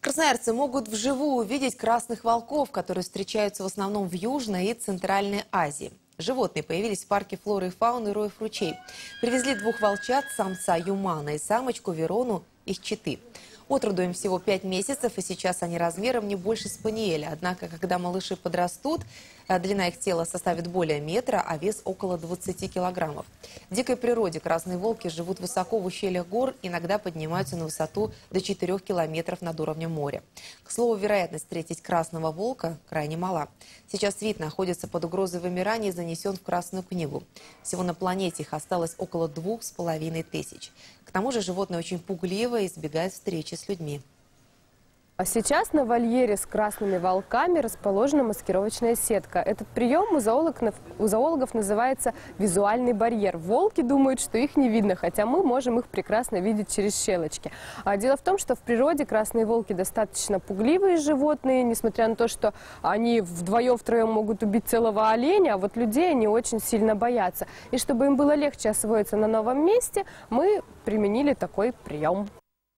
Красноярцы могут вживую увидеть красных волков, которые встречаются в основном в Южной и Центральной Азии. Животные появились в парке флоры и фауны Роев ручей. Привезли двух волчат, самца Юмана и самочку Верону, их четы. От роду им всего 5 месяцев, и сейчас они размером не больше спаниеля. Однако, когда малыши подрастут, длина их тела составит более метра, а вес около 20 килограммов. В дикой природе красные волки живут высоко в ущельях гор, иногда поднимаются на высоту до 4 километров над уровнем моря. К слову, вероятность встретить красного волка крайне мала. Сейчас вид находится под угрозой вымирания и занесен в Красную книгу. Всего на планете их осталось около 2500. К тому же животные очень пугливые и избегают встречи с людьми. А сейчас на вольере с красными волками расположена маскировочная сетка. Этот прием у зоологов называется визуальный барьер. Волки думают, что их не видно, хотя мы можем их прекрасно видеть через щелочки. А дело в том, что в природе красные волки достаточно пугливые животные, несмотря на то, что они вдвоем-втроем могут убить целого оленя, а вот людей они очень сильно боятся. И чтобы им было легче освоиться на новом месте, мы применили такой прием.